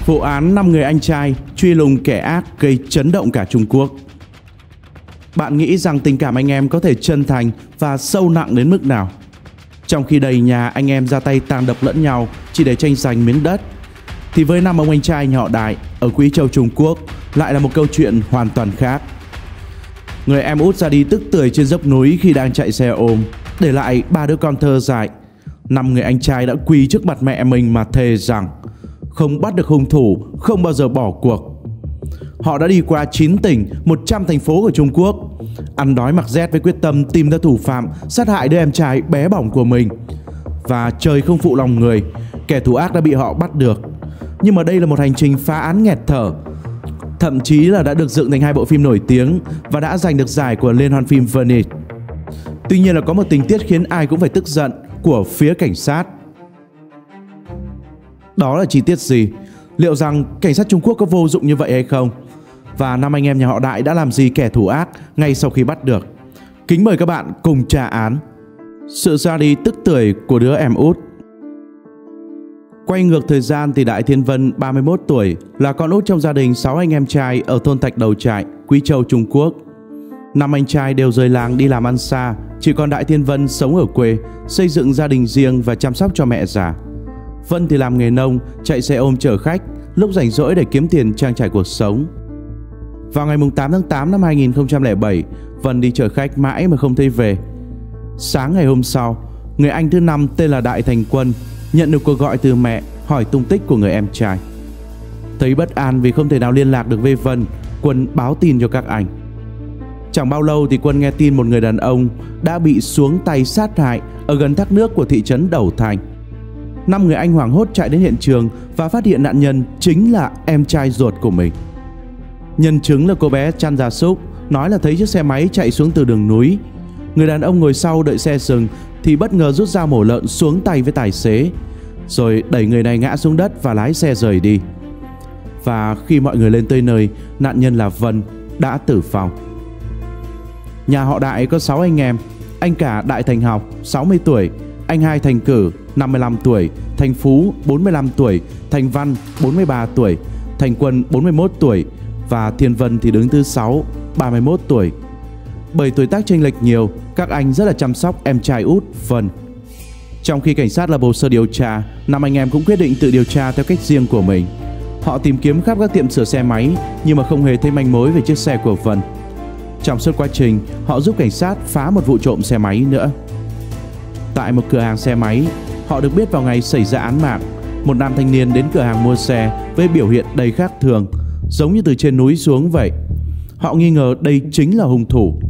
Vụ án 5 người anh trai truy lùng kẻ ác gây chấn động cả Trung Quốc. Bạn nghĩ rằng tình cảm anh em có thể chân thành và sâu nặng đến mức nào? Trong khi đầy nhà anh em ra tay tàn độc lẫn nhau chỉ để tranh giành miếng đất, thì với 5 ông anh trai nhà họ Đại ở Quý Châu, Trung Quốc lại là một câu chuyện hoàn toàn khác. Người em út ra đi tức tưởi trên dốc núi khi đang chạy xe ôm, để lại 3 đứa con thơ dại. 5 người anh trai đã quỳ trước mặt mẹ mình mà thề rằng không bắt được hung thủ, không bao giờ bỏ cuộc. Họ đã đi qua 9 tỉnh, 100 thành phố của Trung Quốc, ăn đói mặc rét với quyết tâm tìm ra thủ phạm sát hại đứa em trai bé bỏng của mình. Và trời không phụ lòng người, kẻ thù ác đã bị họ bắt được. Nhưng mà đây là một hành trình phá án nghẹt thở, thậm chí là đã được dựng thành 2 bộ phim nổi tiếng và đã giành được giải của Liên hoan phim Venice. Tuy nhiên là có một tình tiết khiến ai cũng phải tức giận của phía cảnh sát. Đó là chi tiết gì? Liệu rằng cảnh sát Trung Quốc có vô dụng như vậy hay không? Và 5 anh em nhà họ Đại đã làm gì kẻ thù ác ngay sau khi bắt được? Kính mời các bạn cùng tra án sự ra đi tức tưởi của đứa em út. Quay ngược thời gian thì Đại Thiên Vân 31 tuổi, là con út trong gia đình 6 anh em trai ở thôn Thạch Đầu Trại, Quý Châu, Trung Quốc. 5 anh trai đều rời làng đi làm ăn xa, chỉ còn Đại Thiên Vân sống ở quê, xây dựng gia đình riêng và chăm sóc cho mẹ già. Vân thì làm nghề nông, chạy xe ôm chở khách, lúc rảnh rỗi để kiếm tiền trang trải cuộc sống. Vào ngày 8 tháng 8 năm 2007, Vân đi chở khách mãi mà không thấy về. Sáng ngày hôm sau, người anh thứ 5 tên là Đại Thành Quân nhận được cuộc gọi từ mẹ hỏi tung tích của người em trai. Thấy bất an vì không thể nào liên lạc được với Vân, Quân báo tin cho các anh. Chẳng bao lâu thì Quân nghe tin một người đàn ông đã bị xuống tay sát hại ở gần thác nước của thị trấn Đầu Thành. 5 người anh hoảng hốt chạy đến hiện trường và phát hiện nạn nhân chính là em trai ruột của mình. Nhân chứng là cô bé chăn gia súc, nói là thấy chiếc xe máy chạy xuống từ đường núi. Người đàn ông ngồi sau đợi xe dừng thì bất ngờ rút dao mổ lợn xuống tay với tài xế, rồi đẩy người này ngã xuống đất và lái xe rời đi. Và khi mọi người lên tới nơi, nạn nhân là Vân đã tử vong. Nhà họ Đại có 6 anh em. Anh cả Đại Thành Học 60 tuổi, anh hai Thành Cử 55 tuổi, Thành Phú 45 tuổi, Thành Văn 43 tuổi, Thành Quân 41 tuổi và Thiên Vân thì đứng thứ 6, 31 tuổi. Bởi tuổi tác chênh lệch nhiều, các anh rất là chăm sóc em trai út Vân. Trong khi cảnh sát lập hồ sơ điều tra, 5 anh em cũng quyết định tự điều tra theo cách riêng của mình. Họ tìm kiếm khắp các tiệm sửa xe máy nhưng mà không hề thấy manh mối về chiếc xe của Vân. Trong suốt quá trình, họ giúp cảnh sát phá một vụ trộm xe máy nữa. Tại một cửa hàng xe máy, họ được biết vào ngày xảy ra án mạng, một nam thanh niên đến cửa hàng mua xe với biểu hiện đầy khác thường, giống như từ trên núi xuống vậy. Họ nghi ngờ đây chính là hung thủ.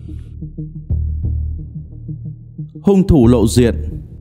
Hung thủ lộ diện.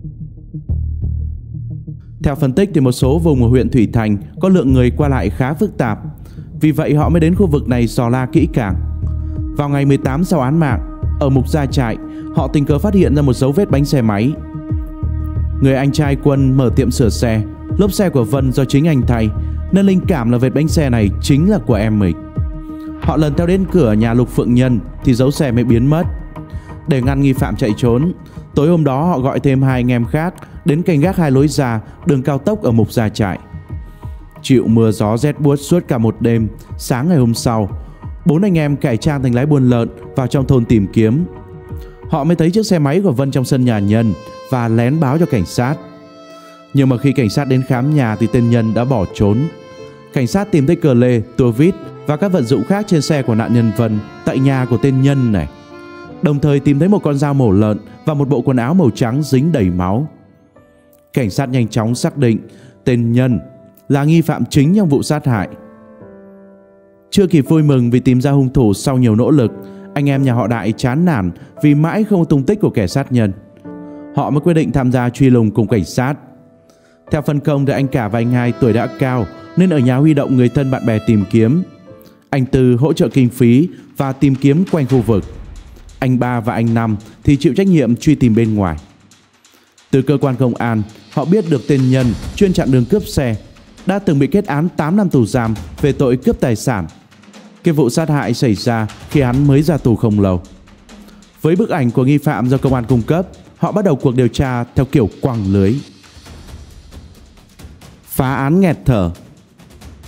Theo phân tích thì một số vùng ở huyện Thủy Thành có lượng người qua lại khá phức tạp, vì vậy họ mới đến khu vực này dò la kỹ càng. Vào ngày 18 sau án mạng, ở Mục Gia Trại, họ tình cờ phát hiện ra một dấu vết bánh xe máy. Người anh trai Quân mở tiệm sửa xe, lốp xe của Vân do chính anh thay, nên linh cảm là vết bánh xe này chính là của em mình. Họ lần theo đến cửa nhà Lục Phượng Nhân thì dấu xe mới biến mất. Để ngăn nghi phạm chạy trốn, tối hôm đó họ gọi thêm 2 anh em khác đến canh gác 2 lối ra đường cao tốc ở Mục Gia Trại. Chịu mưa gió rét buốt suốt cả một đêm, sáng ngày hôm sau, 4 anh em cải trang thành lái buôn lợn vào trong thôn tìm kiếm. Họ mới thấy chiếc xe máy của Vân trong sân nhà Nhân và lén báo cho cảnh sát. Nhưng mà khi cảnh sát đến khám nhà thì tên Nhân đã bỏ trốn. Cảnh sát tìm thấy cờ lê, tua vít và các vật dụng khác trên xe của nạn nhân Vân tại nhà của tên Nhân này. Đồng thời tìm thấy một con dao mổ lợn và một bộ quần áo màu trắng dính đầy máu. Cảnh sát nhanh chóng xác định tên Nhân là nghi phạm chính trong vụ sát hại. Chưa kịp vui mừng vì tìm ra hung thủ sau nhiều nỗ lực, anh em nhà họ Đại chán nản vì mãi không có tung tích của kẻ sát nhân. Họ mới quyết định tham gia truy lùng cùng cảnh sát. Theo phân công thì anh cả và anh hai tuổi đã cao nên ở nhà huy động người thân bạn bè tìm kiếm. Anh Tư hỗ trợ kinh phí và tìm kiếm quanh khu vực. Anh Ba và anh Năm thì chịu trách nhiệm truy tìm bên ngoài. Từ cơ quan công an, họ biết được tên Nhân chuyên chặn đường cướp xe, đã từng bị kết án 8 năm tù giam về tội cướp tài sản. Cái vụ sát hại xảy ra khi hắn mới ra tù không lâu. Với bức ảnh của nghi phạm do công an cung cấp, họ bắt đầu cuộc điều tra theo kiểu quăng lưới. Phá án nghẹt thở.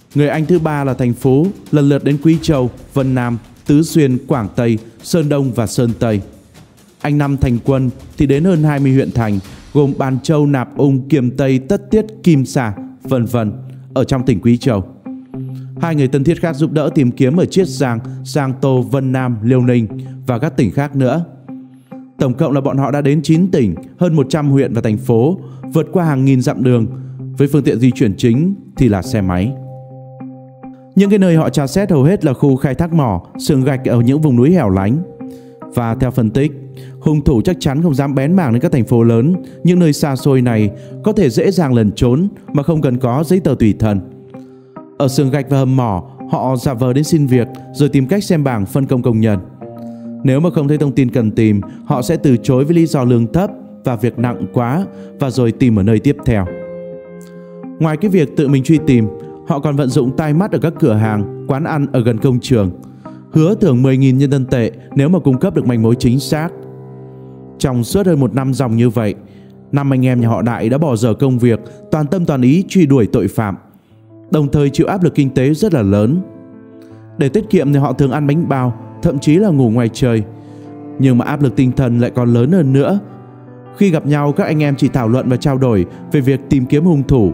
Người anh thứ ba là thành Phú, lần lượt đến Quý Châu, Vân Nam, Tứ Xuyên, Quảng Tây, Sơn Đông và Sơn Tây. Anh Năm thành Quân thì đến hơn 20 huyện thành gồm Bàn Châu, Nạp Ung, Kiềm Tây, Tất Tiết, Kim Xà, vân vân ở trong tỉnh Quý Châu. Hai người thân thiết khác giúp đỡ tìm kiếm ở Chiết Giang, Giang Tô, Vân Nam, Liêu Ninh và các tỉnh khác nữa. Tổng cộng là bọn họ đã đến 9 tỉnh, hơn 100 huyện và thành phố, vượt qua hàng nghìn dặm đường, với phương tiện di chuyển chính thì là xe máy. Những cái nơi họ tra xét hầu hết là khu khai thác mỏ, xưởng gạch ở những vùng núi hẻo lánh. Và theo phân tích, hung thủ chắc chắn không dám bén mảng đến các thành phố lớn, những nơi xa xôi này có thể dễ dàng lẩn trốn mà không cần có giấy tờ tùy thân. Ở xưởng gạch và hầm mỏ, họ giả vờ đến xin việc rồi tìm cách xem bảng phân công công nhân. Nếu mà không thấy thông tin cần tìm, họ sẽ từ chối với lý do lương thấp và việc nặng quá và rồi tìm ở nơi tiếp theo. Ngoài cái việc tự mình truy tìm, họ còn vận dụng tai mắt ở các cửa hàng, quán ăn ở gần công trường, hứa thưởng 10.000 nhân dân tệ nếu mà cung cấp được manh mối chính xác. Trong suốt hơn 1 năm dòng như vậy, 5 anh em nhà họ Đại đã bỏ dở công việc, toàn tâm toàn ý truy đuổi tội phạm, đồng thời chịu áp lực kinh tế rất là lớn. Để tiết kiệm thì họ thường ăn bánh bao, thậm chí là ngủ ngoài trời. Nhưng mà áp lực tinh thần lại còn lớn hơn nữa. Khi gặp nhau, các anh em chỉ thảo luận và trao đổi về việc tìm kiếm hung thủ.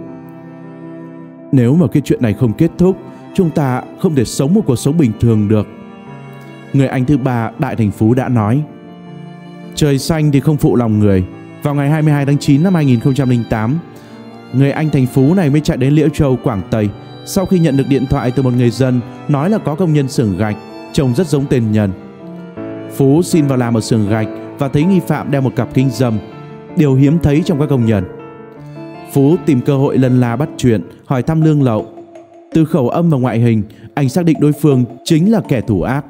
Nếu mà cái chuyện này không kết thúc, chúng ta không thể sống một cuộc sống bình thường được. Người anh thứ ba, Đại thành Phú đã nói. Trời xanh thì không phụ lòng người. Vào ngày 22 tháng 9 năm 2008, người anh thành Phú này mới chạy đến Liễu Châu, Quảng Tây, sau khi nhận được điện thoại từ một người dân nói là có công nhân xưởng gạch trông rất giống tên Nhân. Phú xin vào làm ở xưởng gạch và thấy nghi phạm đeo một cặp kính râm, điều hiếm thấy trong các công nhân. Phú tìm cơ hội lân la bắt chuyện, hỏi thăm lương lậu. Từ khẩu âm và ngoại hình, anh xác định đối phương chính là kẻ thủ ác.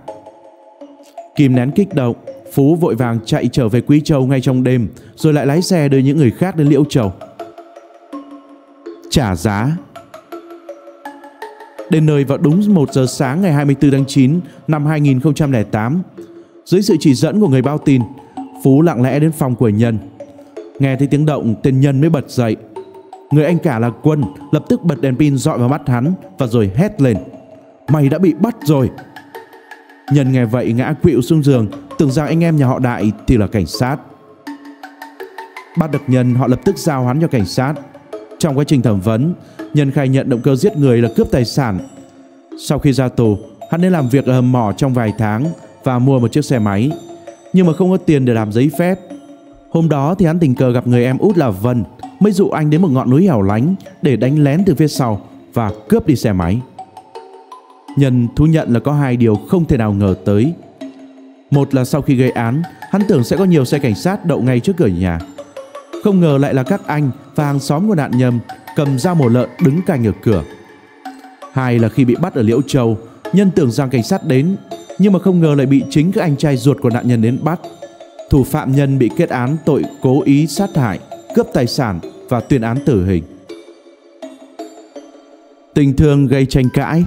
Kìm nén kích động, Phú vội vàng chạy trở về Quý Châu ngay trong đêm, rồi lại lái xe đưa những người khác đến Liễu Châu. Trả giá. Đến nơi vào đúng 1 giờ sáng ngày 24 tháng 9 năm 2008, dưới sự chỉ dẫn của người báo tin, Phú lặng lẽ đến phòng của Nhân. Nghe thấy tiếng động, tên Nhân mới bật dậy. Người anh cả là Quân lập tức bật đèn pin dọi vào mắt hắn và rồi hét lên: "Mày đã bị bắt rồi!" Nhân nghe vậy ngã khuỵu xuống giường, tưởng rằng anh em nhà họ Đại thì là cảnh sát. Bắt được Nhân, họ lập tức giao hắn cho cảnh sát. Trong quá trình thẩm vấn, Nhân khai nhận động cơ giết người là cướp tài sản. Sau khi ra tù, hắn đến làm việc ở hầm mỏ trong vài tháng và mua một chiếc xe máy, nhưng mà không có tiền để làm giấy phép. Hôm đó thì hắn tình cờ gặp người em út là Vân, mới dụ anh đến một ngọn núi hẻo lánh để đánh lén từ phía sau và cướp đi xe máy. Nhân thú nhận là có 2 điều không thể nào ngờ tới. Một là sau khi gây án, hắn tưởng sẽ có nhiều xe cảnh sát đậu ngay trước cửa nhà. Không ngờ lại là các anh và hàng xóm của nạn nhân cầm dao mổ lợn đứng canh ở cửa. 2 là khi bị bắt ở Liễu Châu, Nhân tưởng rằng cảnh sát đến, nhưng mà không ngờ lại bị chính các anh trai ruột của nạn nhân đến bắt. Thủ phạm Nhân bị kết án tội cố ý sát hại, cướp tài sản và tuyên án tử hình. Tình thương gây tranh cãi.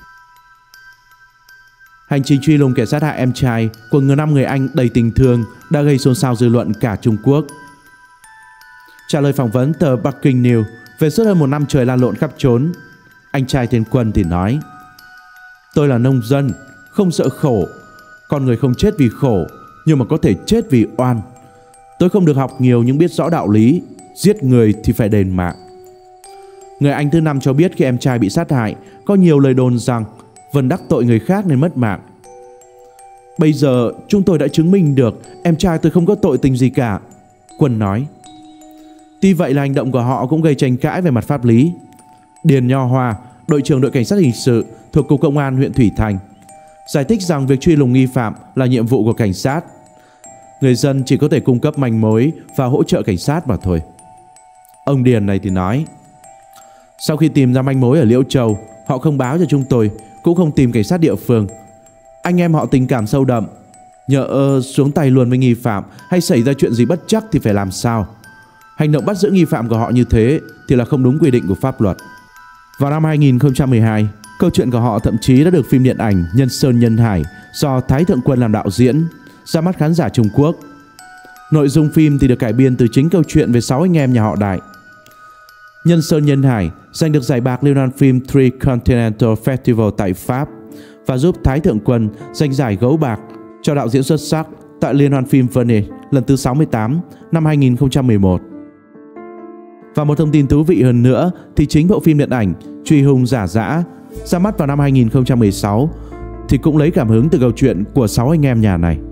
Hành trình truy lùng kẻ sát hại em trai của 5 người anh đầy tình thương đã gây xôn xao dư luận cả Trung Quốc. Trả lời phỏng vấn tờ Bắc Kinh News về suốt hơn 1 năm trời lan lộn khắp trốn, anh trai tên Quân thì nói: "Tôi là nông dân, không sợ khổ. Con người không chết vì khổ, nhưng mà có thể chết vì oan. Tôi không được học nhiều nhưng biết rõ đạo lý, giết người thì phải đền mạng." Người anh thứ 5 cho biết khi em trai bị sát hại, có nhiều lời đồn rằng Vân đắc tội người khác nên mất mạng. "Bây giờ chúng tôi đã chứng minh được em trai tôi không có tội tình gì cả," Quân nói. Tuy vậy là hành động của họ cũng gây tranh cãi về mặt pháp lý. Điền Nho Hoa, đội trưởng đội cảnh sát hình sự thuộc Cục Công an huyện Thủy Thành, giải thích rằng việc truy lùng nghi phạm là nhiệm vụ của cảnh sát. Người dân chỉ có thể cung cấp manh mối và hỗ trợ cảnh sát mà thôi. Ông Điền này thì nói: "Sau khi tìm ra manh mối ở Liễu Châu, họ không báo cho chúng tôi, cũng không tìm cảnh sát địa phương. Anh em họ tình cảm sâu đậm, nhỡ xuống tay luôn với nghi phạm hay xảy ra chuyện gì bất trắc thì phải làm sao? Hành động bắt giữ nghi phạm của họ như thế thì là không đúng quy định của pháp luật." Vào năm 2012, câu chuyện của họ thậm chí đã được phim điện ảnh Nhân Sơn Nhân Hải do Thái Thượng Quân làm đạo diễn ra mắt khán giả Trung Quốc. Nội dung phim thì được cải biên từ chính câu chuyện về 6 anh em nhà họ Đại. Nhân Sơn Nhân Hải giành được giải bạc liên hoan phim Three Continental Festival tại Pháp và giúp Thái Thượng Quân giành giải gấu bạc cho đạo diễn xuất sắc tại Liên hoan phim Venice lần thứ 68 năm 2011. Và một thông tin thú vị hơn nữa thì chính bộ phim điện ảnh Truy Hung Giả Dã ra mắt vào năm 2016 thì cũng lấy cảm hứng từ câu chuyện của 6 anh em nhà này.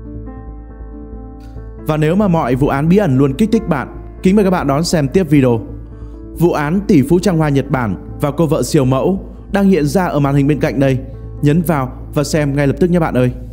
Và nếu mà mọi vụ án bí ẩn luôn kích thích bạn, kính mời các bạn đón xem tiếp video. Vụ án tỷ phú Trăng Hoa Nhật Bản và cô vợ siêu mẫu đang hiện ra ở màn hình bên cạnh đây. Nhấn vào và xem ngay lập tức nhé bạn ơi.